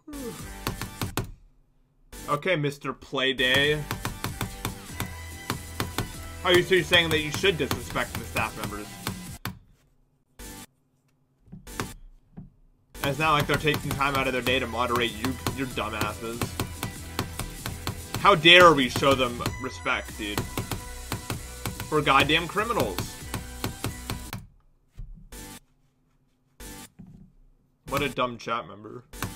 Okay, Mr. Playday. Oh, so you're saying that you should disrespect the staff members? And it's not like they're taking time out of their day to moderate you dumbasses. How dare we show them respect, dude? We're goddamn criminals. What a dumb chat member.